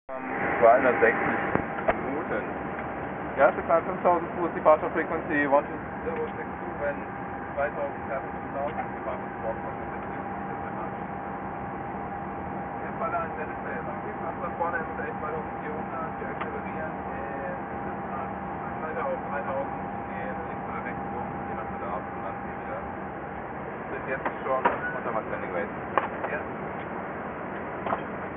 260 Minuten. Ja, so knapp 5000 Fuß Departure Frequency 1262 when 2000 passes without departure squawk from the system. Der Faller an der Stelle ist aktiv, nach da vorne mit 2400, wir akzelerieren in weiter auf 3000 gehen, links oder rechts rum, je nach Bedarf und dann wieder. Sind jetzt schon unter Max Landing Rate. Ja.